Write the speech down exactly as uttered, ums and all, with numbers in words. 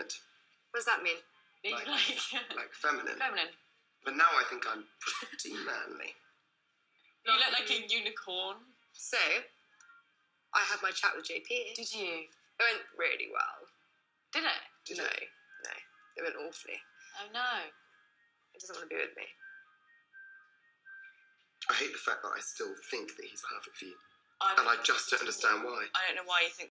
effeminate. What does that mean? Like, like, like feminine. feminine. But now I think I'm pretty manly. You look like a unicorn. So, I had my chat with J P. Did you? It went really well. Did it? Did no, it? no. It went awfully. Oh no. He doesn't want to be with me. I hate the fact that I still think that he's perfect for you. I And I just don't understand why. I don't know why you think